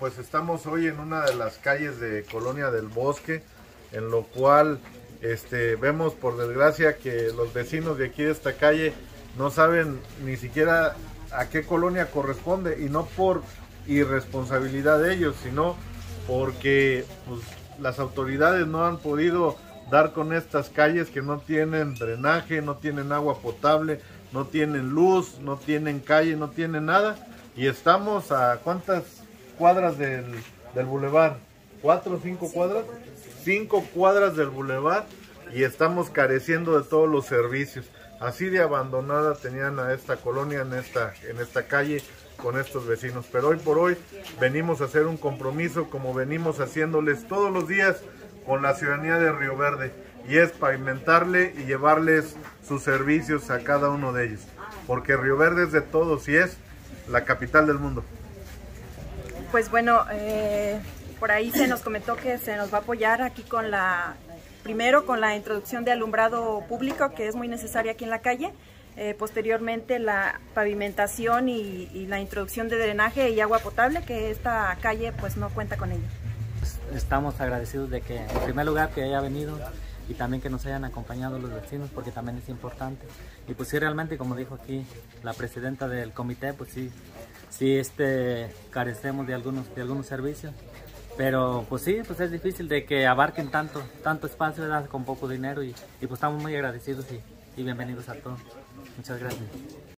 pues estamos hoy en una de las calles de Colonia del Bosque, en lo cual vemos por desgracia que los vecinos de aquí de esta calle no saben ni siquiera a qué colonia corresponde, y no por irresponsabilidad de ellos, sino porque pues, las autoridades no han podido dar con estas calles que no tienen drenaje, no tienen agua potable, no tienen luz, no tienen calle, no tienen nada. Y estamos a ¿cuántas cuadras del bulevar? ¿4 o 5 cuadras? 5 cuadras del bulevar, y estamos careciendo de todos los servicios. Así de abandonada tenían a esta colonia en esta calle con estos vecinos. Pero hoy por hoy venimos a hacer un compromiso, como venimos haciéndoles todos los días con la ciudadanía de Río Verde, y es pavimentarle y llevarles sus servicios a cada uno de ellos, porque Río Verde es de todos y es la capital del mundo. Pues bueno, por ahí se nos comentó que se nos va a apoyar aquí primero con la introducción de alumbrado público, que es muy necesaria aquí en la calle. Posteriormente la pavimentación y la introducción de drenaje y agua potable, que esta calle pues no cuenta con ello. Estamos agradecidos de que en primer lugar que haya venido y también que nos hayan acompañado los vecinos, porque también es importante. Y pues sí, realmente, como dijo aquí la presidenta del comité, pues sí carecemos de algunos servicios. Pero pues sí, pues es difícil de que abarquen tanto espacio, ¿verdad?, con poco dinero, y pues estamos muy agradecidos y bienvenidos a todos. Muchas gracias.